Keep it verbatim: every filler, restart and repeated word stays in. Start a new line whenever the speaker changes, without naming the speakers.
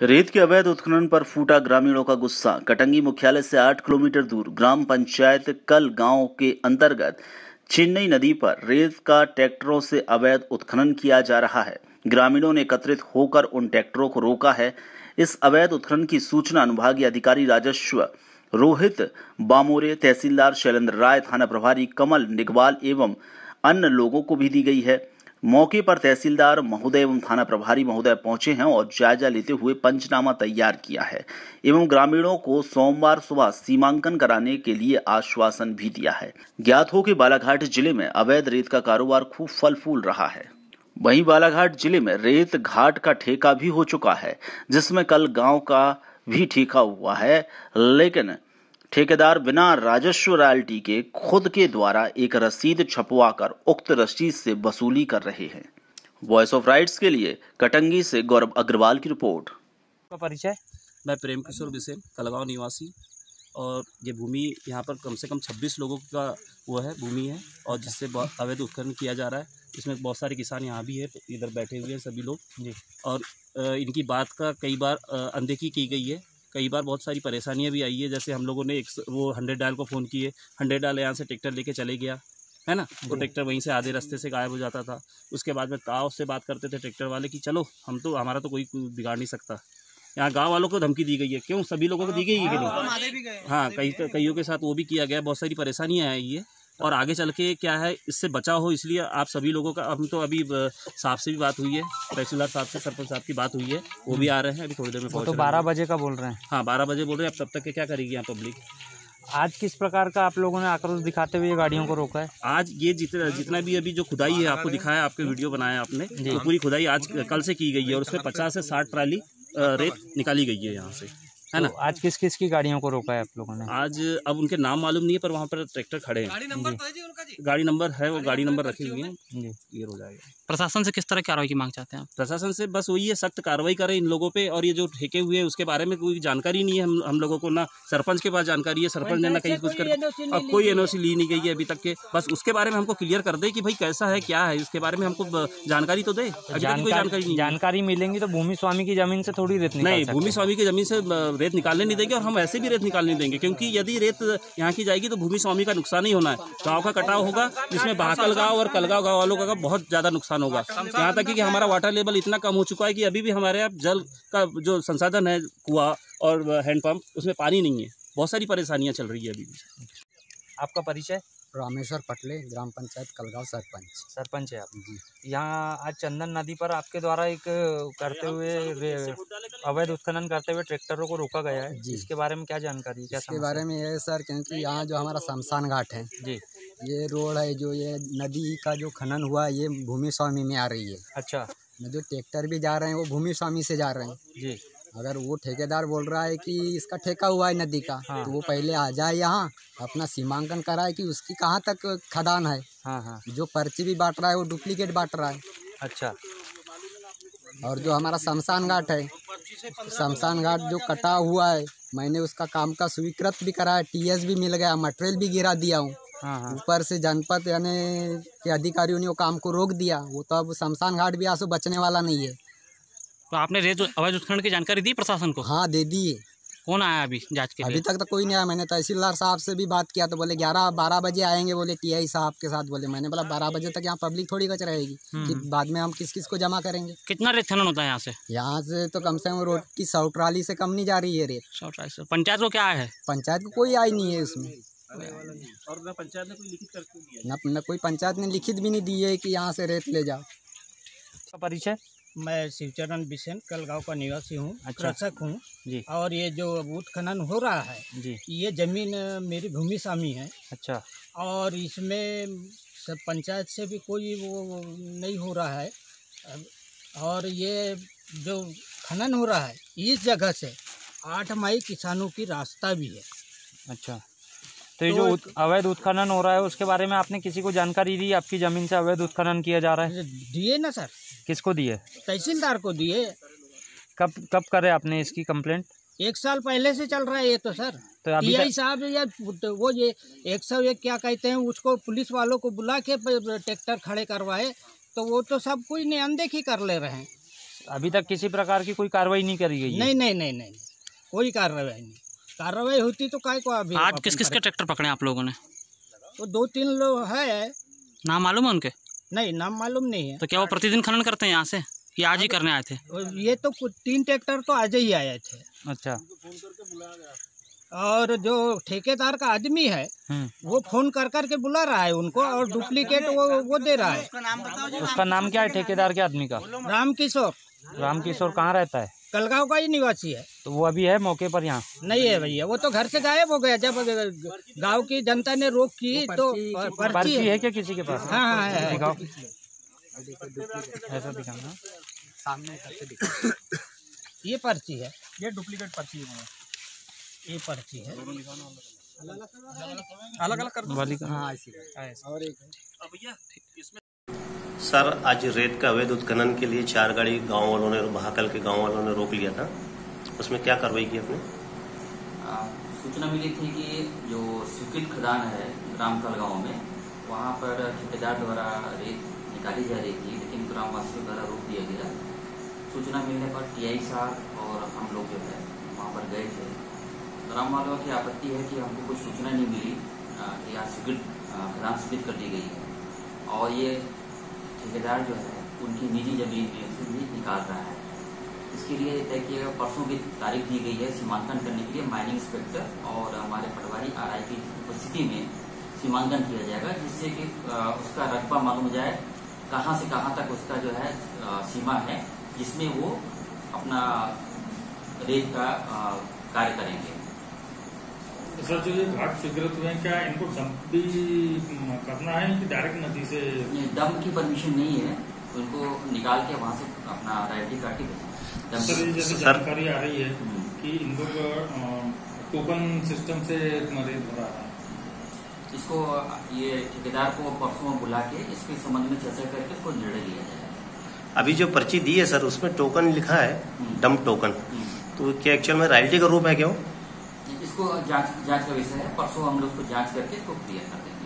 रेत के अवैध उत्खनन पर फूटा ग्रामीणों का गुस्सा। कटंगी मुख्यालय से आठ किलोमीटर दूर ग्राम पंचायत कल गांव के अंतर्गत चिन्नई नदी पर रेत का ट्रैक्टरों से अवैध उत्खनन किया जा रहा है। ग्रामीणों ने एकत्रित होकर उन ट्रैक्टरों को रोका है। इस अवैध उत्खनन की सूचना अनुभागीय अधिकारी राजस्व रोहित बामोरे, तहसीलदार शैलेंद्र राय, थाना प्रभारी कमल निगवाल एवं अन्य लोगों को भी दी गई है। मौके पर तहसीलदार महोदय एवं थाना प्रभारी महोदय पहुंचे हैं और जायजा लेते हुए पंचनामा तैयार किया है एवं ग्रामीणों को सोमवार सुबह सीमांकन कराने के लिए आश्वासन भी दिया है। ज्ञात हो कि बालाघाट जिले में अवैध रेत का कारोबार खूब फल फूल रहा है। वहीं बालाघाट जिले में रेत घाट का ठेका भी हो चुका है, जिसमें कल गांव का भी ठेका हुआ है, लेकिन ठेकेदार बिना राजस्व रॉयल्टी के खुद के द्वारा एक रसीद छपवाकर उक्त रसीद से वसूली कर रहे हैं। वॉइस ऑफ राइट्स के लिए कटंगी से गौरव अग्रवाल की रिपोर्ट।
का परिचय?
मैं प्रेम किशोर बिसेन, कलगांव निवासी, और ये भूमि यहाँ पर कम से कम छब्बीस लोगों का वो है भूमि है और जिससे अवैध उत्खनन किया जा रहा है। इसमें बहुत सारे किसान यहाँ भी है, इधर बैठे हुए हैं सभी लोग जी। और इनकी बात का कई बार अनदेखी की गई है, कई बार बहुत सारी परेशानियां भी आई है। जैसे हम लोगों ने एक वो हंड्रेड डायल को फ़ोन किए, हंड्रेड डायल यहाँ से ट्रैक्टर लेके चले गया है ना, वो ट्रैक्टर वहीं से आधे रास्ते से गायब हो जाता था। उसके बाद में ताव से बात करते थे ट्रैक्टर वाले कि चलो हम तो हमारा तो कोई बिगाड़ नहीं सकता। यहाँ गांव वालों को धमकी दी गई है, क्यों सभी लोगों को दी गई है कि नहीं? हाँ, कई कईयों के साथ वो भी किया गया, बहुत सारी परेशानियाँ आई है। और आगे चल के क्या है, इससे बचाव हो इसलिए आप सभी लोगों का, हम तो अभी साहब से भी बात हुई है, तहसीलदार साहब से, सरपंच साहब की बात हुई है, वो भी आ रहे हैं, अभी थोड़ी देर में पहुँच।
तो बारह बजे का बोल रहे हैं?
हाँ, बारह बजे बोल रहे हैं। अब तब तक के क्या करेगी यहाँ पब्लिक?
आज किस प्रकार का आप लोगों ने आक्रोश दिखाते हुए गाड़ियों को रोका है?
आज ये जितना जितना भी अभी जो खुदाई है आपको दिखाया, आपके वीडियो बनाया आपने, तो पूरी खुदाई आज कल से की गई है और उसमें पचास से साठ ट्राली रेत निकाली गई है यहाँ से, है ना।
तो आज किस किस की गाड़ियों को रोका है आप लोगों ने?
आज अब उनके नाम मालूम नहीं है, पर वहाँ पर ट्रैक्टर खड़े हैं। गाड़ी नंबर गाड़ी नंबर है, वो गाड़ी नंबर रखे हुए हैं जी। क्लियर हो जाएगा।
प्रशासन से किस तरह कार्रवाई की मांग चाहते हैं आप?
प्रशासन से बस वही है, सख्त कार्रवाई करें इन लोगों पे। और ये जो ठेके हुए हैं उसके बारे में कोई जानकारी नहीं है हम हम लोगों को, ना सरपंच के पास जानकारी है, सरपंच ने ना कहीं कुछ कर, अब कोई एनओसी ली नहीं गई है अभी तक के। बस उसके बारे में हमको क्लियर कर दे कि भाई कैसा है क्या है, इसके बारे में हमको जानकारी तो दे। अभी तक कोई जानकारी नहीं।
जानकारी मिलेंगी तो भूमि स्वामी की जमीन से थोड़ी रेत
नहीं, भूमि स्वामी की जमीन से रेत निकालने नहीं देंगे और हम ऐसे भी रेत निकालने देंगे, क्योंकि यदि रेत यहाँ की जाएगी तो भूमि स्वामी का नुकसान ही होना है। गाँव का कटाव होगा, जिसमें बहाकल गाँव और कलगांव गाँव वालों का बहुत ज़्यादा नुकसान होगा। यहाँ तक कि हमारा वाटर लेवल इतना कम हो चुका है कि अभी भी हमारे यहाँ जल का जो संसाधन है, कुआं और हैंडपंप, उसमें पानी नहीं है। बहुत सारी परेशानियाँ चल रही है अभी भी।
आपका परिचय?
रामेश्वर पटले, ग्राम पंचायत कलगांव सरपंच।
सरपंच है आप जी। यहाँ आज चंदन नदी पर आपके द्वारा एक करते हुए अवैध उत्खनन करते हुए ट्रैक्टरों को रोका गया है जी। इसके बारे में क्या जानकारी? क्या
इसके बारे में ये सर, क्योंकि यहाँ जो हमारा शमशान घाट है जी, ये रोड है, जो ये नदी का जो खनन हुआ ये भूमि स्वामी में आ रही है।
अच्छा।
जो ट्रैक्टर भी जा रहे हैं वो भूमि स्वामी से जा रहे हैं
जी।
अगर वो ठेकेदार बोल रहा है कि इसका ठेका हुआ है नदी का, हाँ। तो वो पहले आ जाए यहाँ, अपना सीमांकन कराए कि उसकी कहाँ तक खदान है।
हाँ हाँ।
जो पर्ची भी बांट रहा है वो डुप्लीकेट बांट रहा है।
अच्छा।
और जो हमारा शमशान घाट है, शमशान घाट जो कटा हुआ है, मैंने उसका काम का स्वीकृत भी कराया, टीएस भी मिल गया, मटेरियल भी गिरा दिया हूँ। हाँ। ऊपर से जनपद यानी के अधिकारियों ने वो काम को रोक दिया। वो तो अब शमशान घाट भी आंसू बचने वाला नहीं है।
तो आपने रेत अवैध उत्खनन की जानकारी दी प्रशासन को?
हाँ, दे दिए।
कौन आया अभी जांच के लिए?
अभी तक तो कोई नहीं आया। मैंने तहसीलदार साहब से भी बात किया तो बोले ग्यारह बारह बजे आएंगे, बोले टीआई साहब के साथ। बोले, मैंने बोला बारह बजे तक यहाँ पब्लिक थोड़ी बच रहेगी कि बाद में हम किस किस को जमा करेंगे।
कितना रेत खनन होता है यहाँ से? यहाँ
से तो कम से कम रोड की सौ ट्राली से कम नहीं जा रही है रेत।
सौ ट्राली। पंचायत को क्या है?
पंचायत को कोई आई नहीं है उसमें,
और ना पंचायत ने कोई लिखित करके दिया,
न कोई पंचायत ने लिखित भी नहीं दी है कि यहाँ से रेत ले जाओ।
परिचय?
मैं शिवचरण बिसेन, कलगांव का निवासी हूँ, कृषक हूँ जी। और ये जो उत्खनन हो रहा है जी, ये ज़मीन मेरी भूमि स्वामी है। अच्छा। और इसमें सब पंचायत से भी कोई वो नहीं हो रहा है। और ये जो खनन हो रहा है इस जगह से आठ माई किसानों की रास्ता भी है।
अच्छा। तो ये जो अवैध उत्खनन हो रहा है उसके बारे में आपने किसी को जानकारी दी? आपकी ज़मीन से अवैध उत्खनन किया जा रहा है?
दिए ना सर।
किसको दिए?
तहसीलदार को दिए।
कब कब करे आपने इसकी कंप्लेंट?
एक साल पहले से चल रहा है ये तो सर।
तो अभी
टीआई साहब या वो ये एक सौ एक क्या कहते हैं उसको, पुलिस वालों को बुला के ट्रैक्टर खड़े करवाए, तो वो तो सब कुछ ने अनदेखी कर ले रहे हैं।
अभी तक किसी प्रकार की कोई कार्रवाई नहीं करी गई है?
नहीं नहीं नहीं नहीं कोई कार्रवाई नहीं। कार्रवाई होती तो काय को अभी।
आज किस किस के ट्रैक्टर पकड़े आप लोगों ने?
तो दो तीन लोग है। नाम
मालूम है उनके?
नहीं, नाम मालूम नहीं है।
तो क्या वो प्रतिदिन खनन करते हैं यहाँ से, ये आज ही करने आए थे?
ये तो कुछ तीन ट्रैक्टर तो आज ही आए थे।
अच्छा।
और जो ठेकेदार का आदमी है वो फोन कर कर के बुला रहा है उनको, और डुप्लीकेट वो वो दे रहा है।
उसका नाम क्या है ठेकेदार के आदमी का?
राम किशोर।
राम किशोर कहाँ रहता है?
कलगांव का ही निवासी है।
तो वो अभी है मौके पर यहाँ?
नहीं है भैया, वो तो घर से गायब हो गया। जब गांव की जनता ने रोक की तो पर्ची,
पर्ची है क्या किसी के पास?
हाँ हाँ है।
दिखाओ, ऐसा दिखाना
सामने।
ये पर्ची है,
ये डुप्लीकेट पर्ची है।
ये पर्ची है,
अलग अलग कर दो।
हाँ ऐसी और एक
सर, आज रेत का अवैध उत्खनन के लिए चार गाड़ी गांव वालों ने, महाकाल के गांव वालों ने रोक लिया था, उसमें क्या कार्रवाई की आपने?
सूचना मिली थी कि जो स्वीकृत खदान है ग्राम कलगांव में, वहां पर ठेकेदार द्वारा रेत निकाली जा रही थी, लेकिन ग्रामवासियों द्वारा रोक दिया गया। सूचना मिलने पर टीआई साहब और हम लोग जो है वहाँ पर गए थे। ग्राम वालों की आपत्ति है कि हमको कुछ सूचना नहीं मिली, यहाँ स्वीकृत खदान स्वीकृत कर दी गई है और ये ठेकेदार जो है उनकी निजी जमीन में से भी निकाल रहा है। इसके लिए तय किया परसों की तारीख दी गई है सीमांकन करने के लिए। माइनिंग इंस्पेक्टर और हमारे पटवारी आरआई की उपस्थिति में सीमांकन किया जाएगा, जिससे कि उसका रकबा मालूम हो जाए कहाँ से कहाँ तक उसका जो है सीमा है, जिसमें वो अपना रेत का कार्य करेंगे।
सर, जो ये घाट स्वीकृत हुए हैं, क्या इनको डंप भी करना है कि डायरेक्ट नदी से?
डंप की परमिशन नहीं है, उनको निकाल के वहाँ से अपना राइवटी काटी भेजें।
सर, ये जैसे जानकारी आ रही है कि इन लोग टोकन सिस्टम से रेत हो रहा है,
इसको ये ठेकेदार को परसों बुला के इसके संबंध में चर्चा करके इसको निर्णय लिया जाएगा।
अभी जो पर्ची दी है सर, उसमें टोकन लिखा है, डंप टोकन, तो क्या एक्चुअल में रॉयल्टी का रूप है क्या?
इसको जांच जांच का विषय है, परसों हम लोग उसको जांच करके इसको क्लियर कर देंगे।